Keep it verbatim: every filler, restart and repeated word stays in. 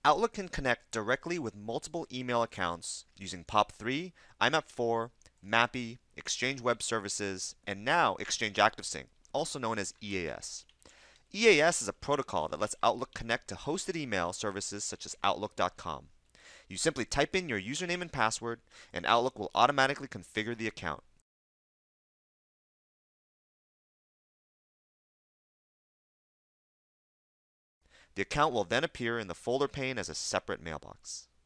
Outlook can connect directly with multiple email accounts using P O P three, I M A P four, MAPI, Exchange Web Services, and now Exchange ActiveSync, also known as E A S. E A S is a protocol that lets Outlook connect to hosted email services such as Outlook dot com. You simply type in your username and password, and Outlook will automatically configure the account. The account will then appear in the folder pane as a separate mailbox.